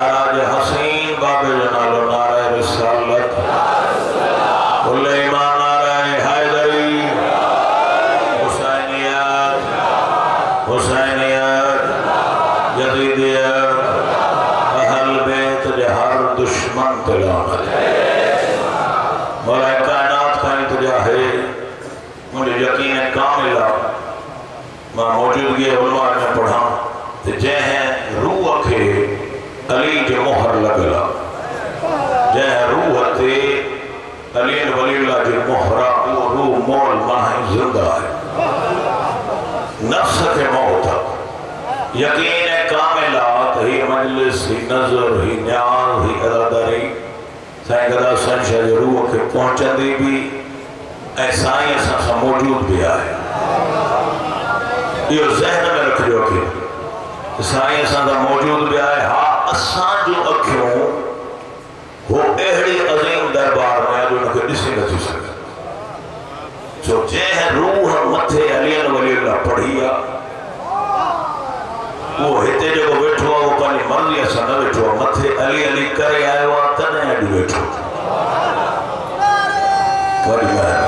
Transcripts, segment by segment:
آج حسین باب جنال و نعرہ رسالت کل ایمان نعرہ حیدری حسینیت حسینیت یزیدیت اہل بیت جہر دشمن تلامت مولا کائنات کا انتجاہ ہے مجھے یقین کاملہ میں موجودگی علماء میں پڑھا جہیں روح کے علی جو مہر لگلا جہیں روح تے علی ولی اللہ جو مہرہ وہ روح مول ماہی زندہ ہے نفس کے موت یقین کاملات ہی مجلس ہی نظر ہی نیاز ہی اراداری سائیں گدا سنشہ جو روح کے پہنچن دی بھی ایسائی ایسا سا موجود بھی آئے یہ ذہن میں رکھ جو کہ سائیں سان دا موجود بھی آئے ہاں اسان جو اکھیوں وہ اہڑی عظیم دربار میں جو انہوں کے ڈسی نتی سکے جو جہاں روح متھے علی ولی اللہ پڑھیا وہ ہتے جو بیٹھوا وہ پانی مرضی ایسا نہ بیٹھوا متھے علی علی کرے آئے وہاں تنے ایڈی بیٹھو بڑی مہربانی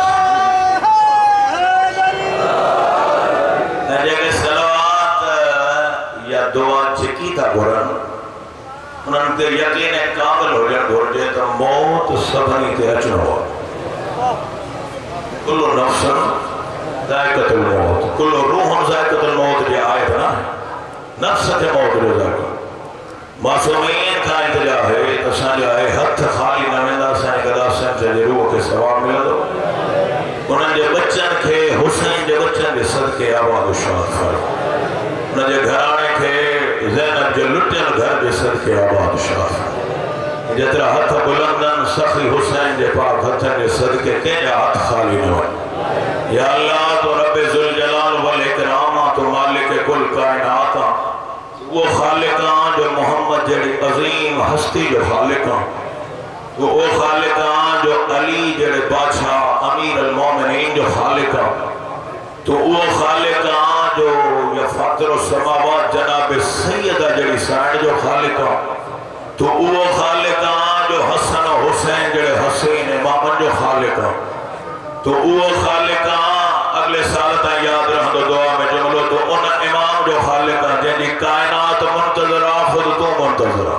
دعا چکی تا گورن انہوں نے یقین کامل ہو جائے گور جائے تو موت سبھنی تے اچھنا ہوا کلو نفسن ذائقت الموت کلو روحن ذائقت الموت جائے آئے تھا نفس کے موت جو ذائقت معصومین کا انتجاہ ہے تسان جائے حد خالی نمیدہ سائیں گدا سائیں چلے روح کے ثواب ملا دو انہوں نے بچن کے حسین جو بچن کے صدقے آباد و شاد فرق انہوں نے گھرانے کے زینب جو لٹن گھر بے سر کے آباد شاہ جترا ہتھ بلندن سخی حسین جے پاک ہتھن جے صدقے تیجا ہتھ خالی نہ ہوئے یا اللہ تو رب ذوالجلال والاکرام تو مالک کل کائناتا وہ خالقان جو محمد جڑی عظیم ہستی جو خالقان وہ خالقان جو علی جڑے بادشاہ امیر المومنین جو خالقان تو وہ خالقان جو یا فاتر السماوات جناب سیدہ جڑی سائن جو خالقان تو وہ خالقان جو حسن و حسین جڑے حسین امامن جو خالقان تو وہ خالقان اگلے سالتا یاد رہا دو دعا میں جملو تو ان امام جو خالقان جنہی کائنات منتظرہ خود تو منتظرہ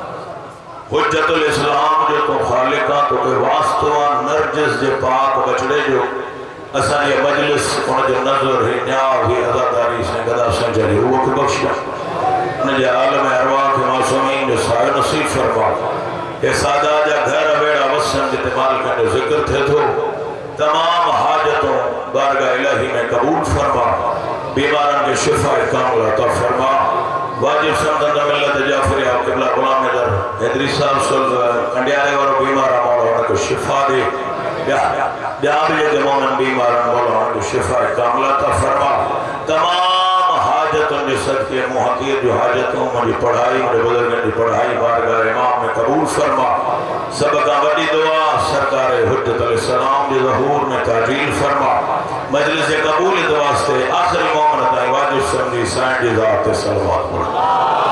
حجت الاسلام جو تو خالقان تو کہ واسطوان نرجس جے پاک بچڑے جو اسان یہ مجلس ان جو نظر ہی نیاز ہی عزاداری سے گدا سنجری روح کو بخشا ان جو عالم ارواح کے معصومین جو سائے نصیب فرما کہ سادہ جا گھر بیڑا وسن جتمال کا جو ذکر تھے تو تمام حاجتوں بارگاہ الہی میں قبول فرما بیماران کے شفا کامل عطا فرما واجب سمدن ملت جعفری آپ قبلہ غلام نظر حیدری صاحب صلی انڈیارے اور بیمارہ مولا ان کو شفا دے جابلی کے مومن بیماران مولا ان کو شفا کامل عطا فرما تمام حاجتوں نے صدقے محقیر جو حاجتوں مجھے پڑھائی مجھے بزرگن کی پڑھائی بارگاہ امام میں قبول فرما سبقہ بڑی دعا سرکار حجت علیہ السلام دی ظہور میں تاجیل فرما مجلس قبول دعا سے آخری مومن تائی واجب سمجھی سائن دی ذات سلوات پڑھا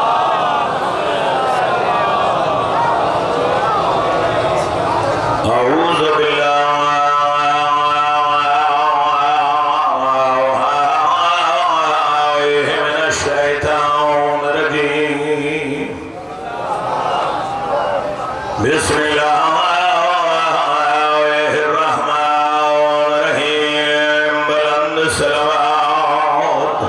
اعوذ باللہ بسم اللہ الرحمن الرحیم بلند صلوات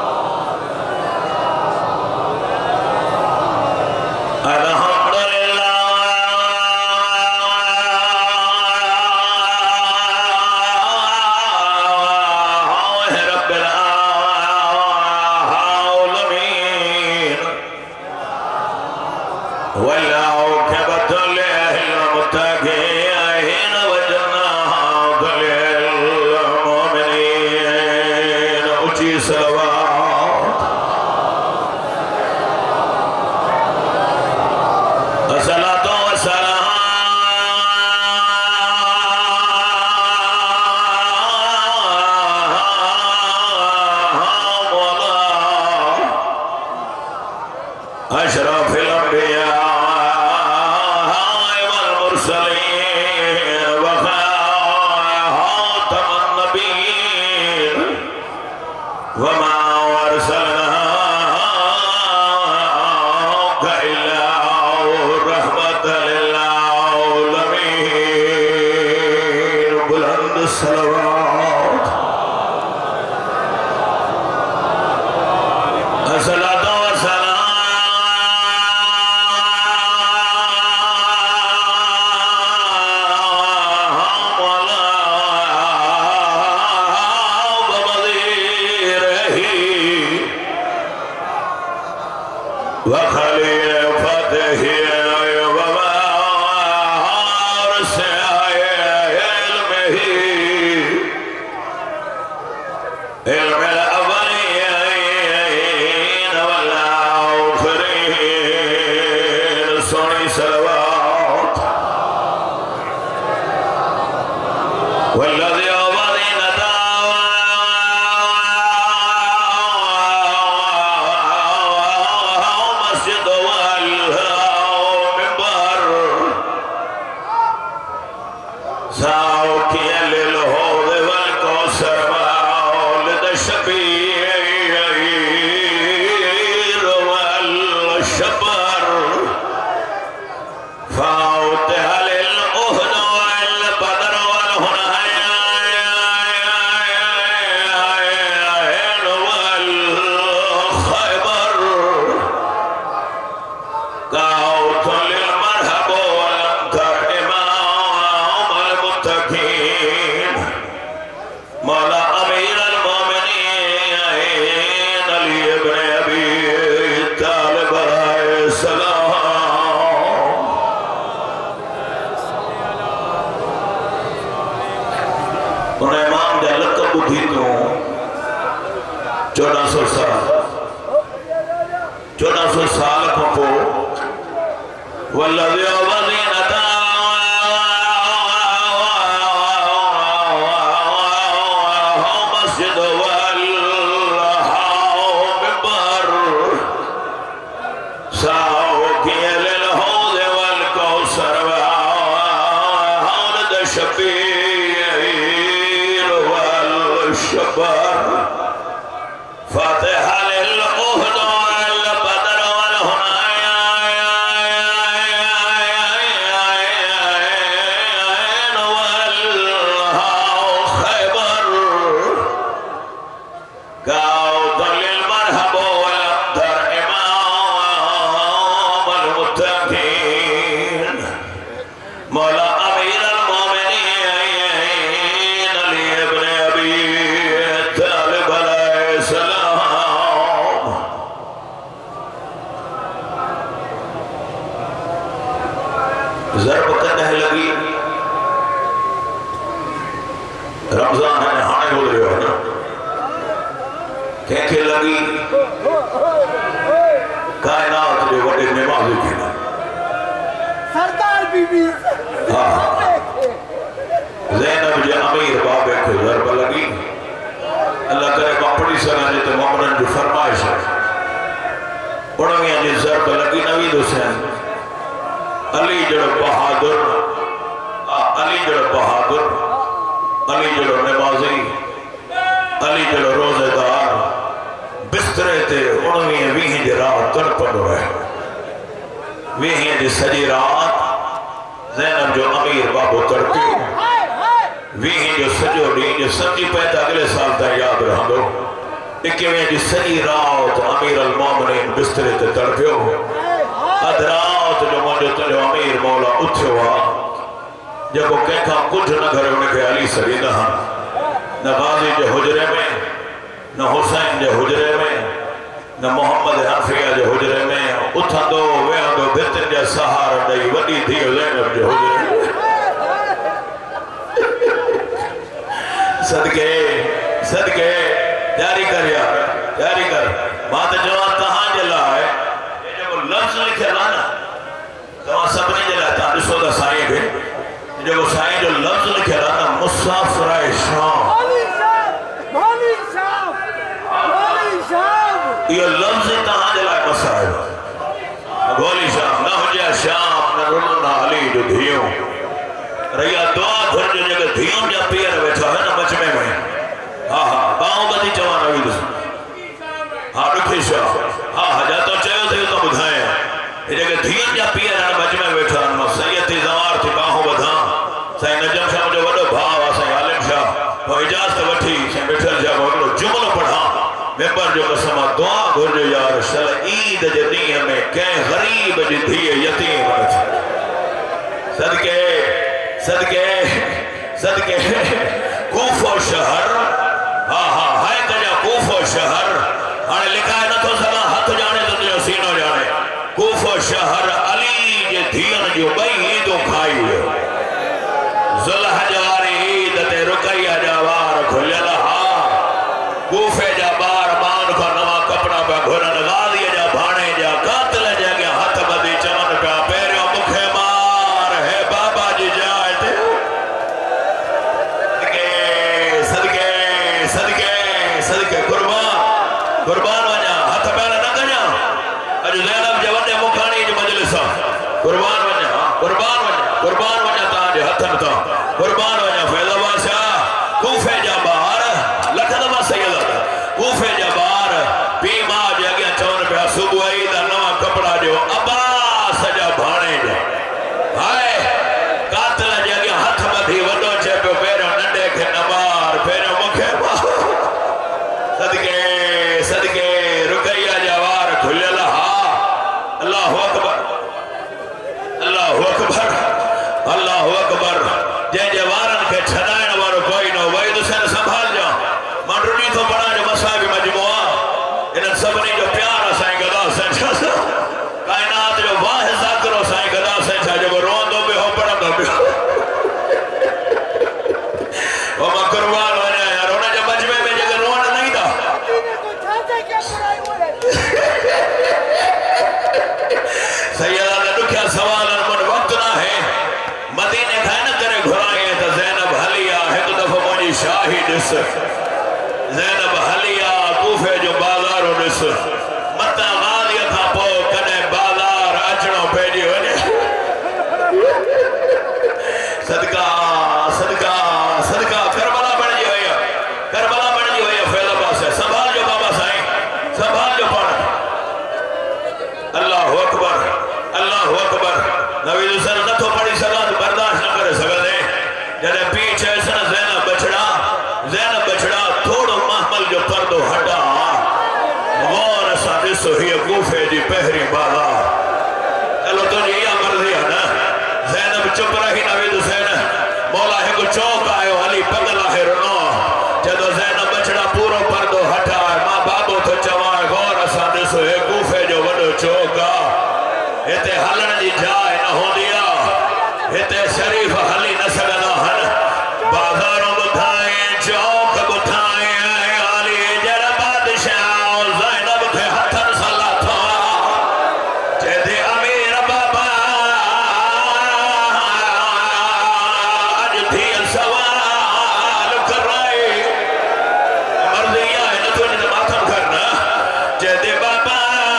الحمدللہ رب العالمین واللہ اشرف الانبیاء یہ جگہ دھین جا پیر ہے مجمع بیٹھا انما سیدی زوار تھی باہوں بدھان سائیں نجم شاہ مجھے وڈو بھاوا سائیں عالم شاہ وہ اجازت وٹھی سائیں بیٹھل جا وہ جملو پڑھا ممبر جو قسمہ دعا گھر جو یار شل عید جدین میں کہیں غریب جی دھیے یتیم رکھ صدقے صدقے صدقے کوفہ شہر ہائے کجا کوفہ شہر آنے لکھا ہے نہ تو سما ہاتھ جانے تو جو سینو جانے کوفہ شہر علی جے دھین جو بئی عیدوں کھائی ہوئے ذلح جواری عید تے رکیہ جوار کھلیا لہا کوفے جا بار مان کا نوا کپڑا پہ گھرن غازی جا بھانے جا قاتل جا گیا ہاتھ بدی چمن پہ پیریوں مکھے مار ہے بابا جی جائے تے صدقے صدقے صدقے قربان وجہ ہاتھ پہلے نہ گجا اجو زینب جے وڈے مکھانی جو مجلسہ قربان وجہ تاں جے ہتھن تا قربان وجہ فیض بادشاہ کوفے جا باہر لکھنوا سیدہ کوفے جا باہر پیما جے اگیا چون پہ صبح عید نوا کپڑا جو عباس جا بھانے جا ہائے قاتل جے اگیا ہاتھ بدھی وڈو چے پہ پیروں ننڈے کے نمار پیروں مکھے مار صدقے صدقے رکیہ جوار کھلیا لہا اللہ اکبر اللہ اکبر اللہ اکبر جے جوارن کے چھنائن وارو کوئی نو وہی دوسرے سنبھال جا منڈرنی تو بڑا جو مسائب مجموعہ انہاں سبنی جو پیارا سائیں گدا سنچا سا کائنات جو واحد ذاکرو سائیں گدا سنچا جو وہ رون دو بھی ہو پڑا دو بھی ہو وہ مقربان ہونے یار انہیں جو مجمع میں جگہ رون نہیں دا سیدہ نے دکھیا سوال من وقت نہ ہے مدینے کھائے نہ کرے گھرائیں تو زینب حلیہ ایک دفعہ مجھے شاہد اس زینب حلیہ کوفے جو بازاروں نس متا غالیہ تھا پو کنے بازار اچنوں پیجی ہونے صدقہ صدقہ صدقہ کربلا بڑھ جی ہوئی فیض عباس ہے سنبھال جو بابا سائیں سنبھال جو پڑھ اللہ اکبر نبی حسین نہ تو پڑھی سکا تو برداشت نہ کرے سکا دے جنہیں پیچھے سن زینب بچڑا تھوڑو محمل جو پردو ہٹا غور سادسو ہی کوفے جی پہری بالا چلو تو یہ مرضی ہے نا زینب چپ رہی نبی حسین مولا ہے کو چوک آئے علی پگلا ہے رنو جدو زینب بچڑا پورو پردو ہٹا ماں بابو تو چوائے غور سادسو ہی کوفے جو وڈو چوکا ہتے حلن جی جائے نہ ہو دیا ہتے شریف حلی نہ سگنا ہن بازاروں بتھائیں چوک بتھائیں علی جر بادشاہ زینب کے ہتھن صلاح تھا جیدے امیر بابا اج تھی سوال کر رہے مرضی آئے نہ تو انہیں ماتم کرنا جیدے بابا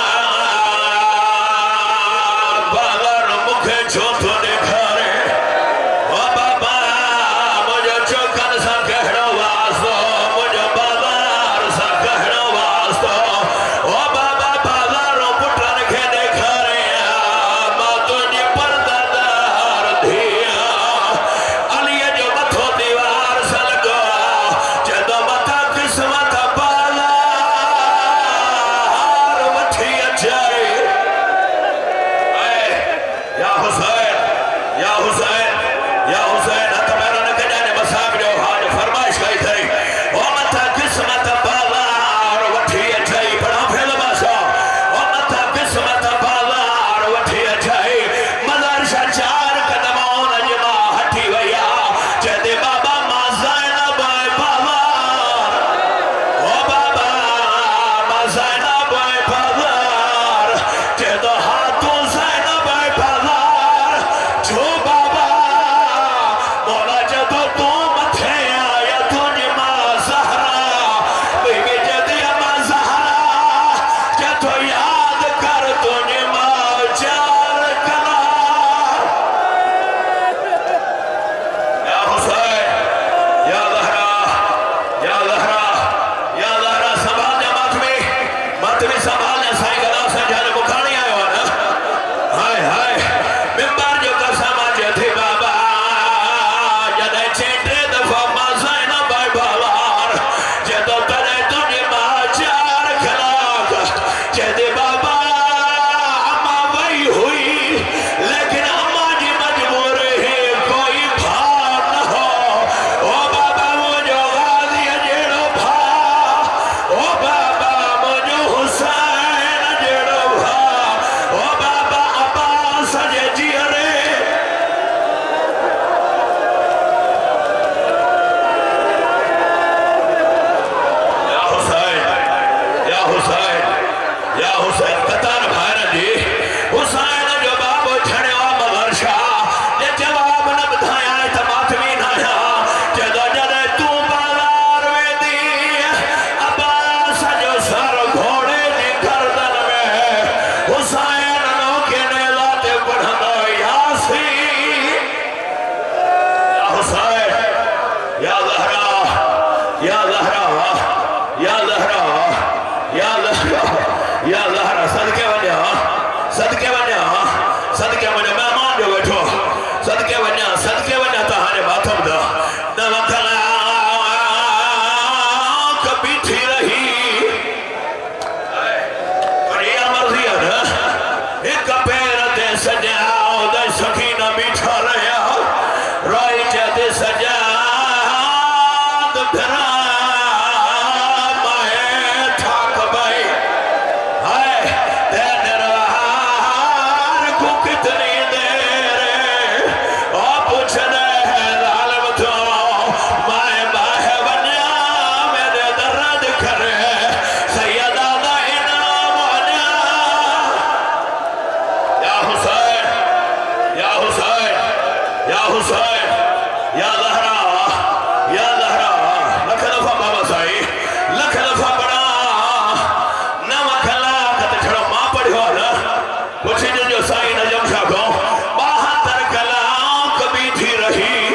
جو تو دیکھا رہے او بابا مجھے چوکن سا کہنا واسطہ مجھے بازار سا کہنا واسطہ او بابا بازاروں پٹرن کے دیکھا رہے ماں تجھے پرددار دیا علی جو متھو دیوار سلگا جدو متا قسمت بازار وٹھی اچھائے یا حسین ہاتھ میرا نہ کجانے مساق جو حاج فرمائش کئی تھئی او متا قسمت بازار وٹھی اچھائی پڑھا پھیل باسا او متا قسمت بازار وٹھی اچھائی مزار شاہ چار قدمون جما ہٹی ویا جہدے بابا ماں زینب بازار او بابا ماں زینب بازار جہدو ہاتھوں زینب بازار جو بابا صدقے وجہ مہمان جو بیٹھو صدقے وجہ تہانے ماتم دا نمکلا کبھی تھی رہی اور یہ مرضی ہے نا ایک پیر دے سجاؤ دے سکینہ بیٹھا رہا رائی جاتے سجاؤ پھرا مائے تھاک بھائی ہائے تین رہار کو کتنی دیر اور پوچھنے ہے ظالم تو مائے باہے ونیا میرے درد کرے سیدہ دا انام ونیا یا حسین یا حسین یا حسین یا زہرا یا زہرا لکھ دفعہ بابا سائی لکھ دفعہ بڑا نمکلا کتے چھڑا ماں پڑھی ہو نا پوچھی جو سائی نجم شاہ کو 72 کلام کبھی تھی رہی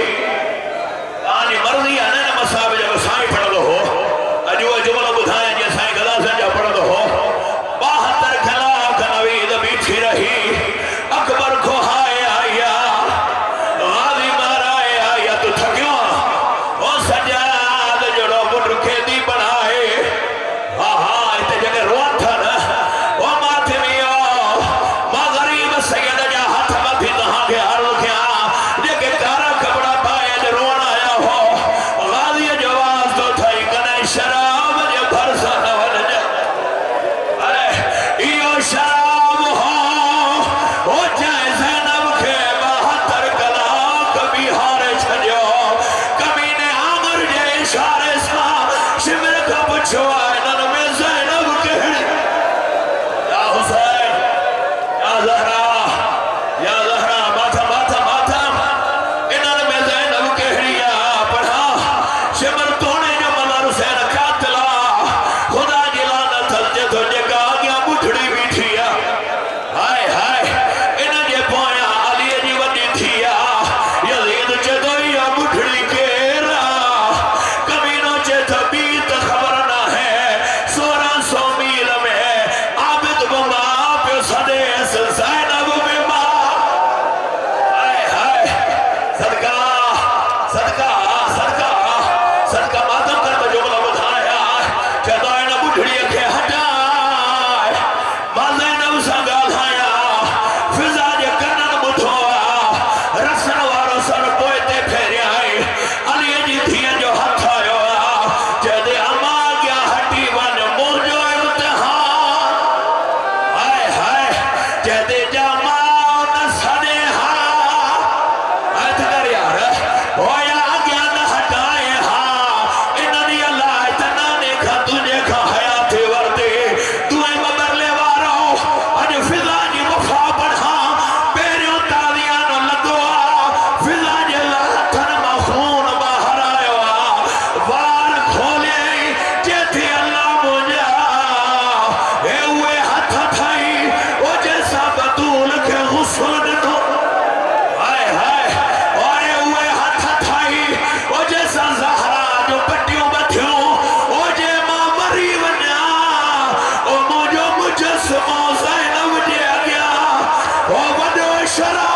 آنی مرضی آنے مسابے جب سائی پڑھ دو ہو اجوہ جملہ بدھائیں جے سائی گدا سنجا پڑھ دو ہو 72 کلام کا نوید بھی تھی رہی اکبر کو ہائے آیا غازی مارائے آیا تو تھکیوں او سجاد جڑو بڑھ رکھے دی بنائے اتے جگہ روان تھا نا او ماتمیو ماں غریب سید جا ہاتھ ماتھی تہاں کے عرض کیا جگہ کارا کپڑا پائے جو روان آیا ہو غازی جواز تو تھائی کنے شراب جو بھرسا نوان جا ارے ایو شراب ہو او چاہے زینب کے 72 کلام کبھی ہارے چھجو کبھی نے آمر جے اشارے سا شمر کا پچھو آئے نن میں زینب کہڑی یا حسین یا زہرا ماتھم انن میں زینب کہڑی پڑھا شمر تونے جو ملر حسین قاتلا خدا جلانا تھلجے تو جگہ آگیا بٹھڑی بھی تھیا ہائے ہائے انن جے پویا علی جی وڈی تھیا یزید چے دویا بٹھڑی کیرا کمینوں چے تبیت خبر نہ ہے 1600 میل میں عابد بما پہ صدیس زینب بما ہائے ہائے صدقہ صدقہ صدقہ صدقہ ماتم کر تو جملہ بتھایا چے دوئینا بٹھڑی اکھے ہٹائے ماں زینب سنگا دھایا فضا جے کنن بٹھوا رسن وارو سر پوئتے پھیرے آئے علی جی تھین جو ہتھ آئے چے دے اما گیا ہٹی ون موجو امتحان ہائے ہائے چے دے جاما نسنے ہاں آیت کر یار ہویا گیا نہ ہٹائے ہاں اننی اللہ اتنا نیکھا تجھے کھا حیاتی وردی دوئے مبرلے وارو اج فضا جی وفا پڑھا پیریوں تالیاں لگوا فضا جی اللہ تھن مخون باہر آئے وار کھولے جیتی اللہ مجھا اے ہوئے ہاتھ تھائی او جیسا بطول کے غسل دو ہائے ہائے اور اے ہوئے ہاتھ تھائی او جیسا زہرا جو پٹیوں بتھیوں او جے ماں مری ونیا او مجھو مجسموں زینب جے گیا او وڈو شراب